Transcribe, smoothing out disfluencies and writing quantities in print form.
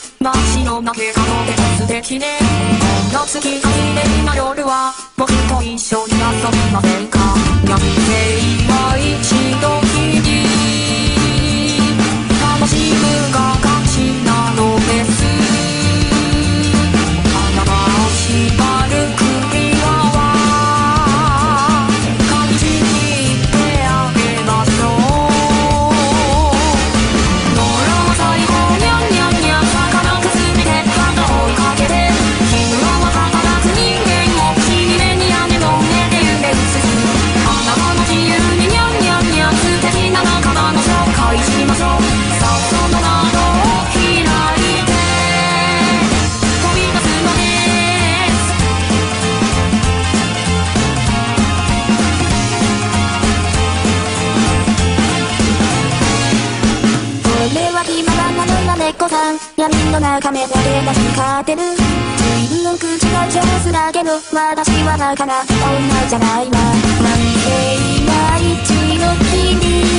街の中で素敵ね。夏季綺麗な夜は僕と一緒に遊びませんか。やって今一度きり楽しむが勝ちなのです。あなたを縛る首輪は感じきってあげましょう。ドラマ最後にゃんにゃんにゃん魚くすめてハート追いかけて昼間は働く人間を君目に雨の目で夢うつつあなたの自由ににゃんにゃんにゃん素敵な仲間の紹介しましょう。さあその窓を開いて飛び出すのです。俺は暇なのな猫さん闇の中目だけが光ってる。随分口が上手だけど私はバカな女じゃないわ。なんて今一度きり